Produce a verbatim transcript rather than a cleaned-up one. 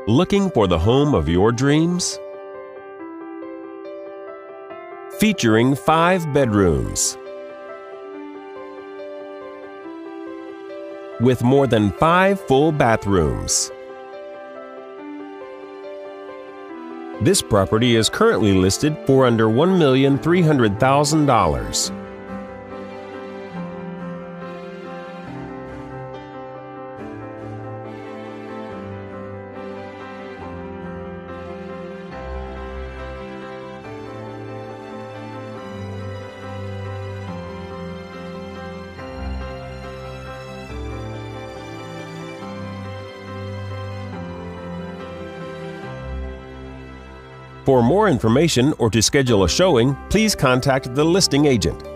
Looking for the home of your dreams? Featuring five bedrooms with more than five full bathrooms. This property is currently listed for under one million three hundred thousand dollars. For more information or to schedule a showing, please contact the listing agent.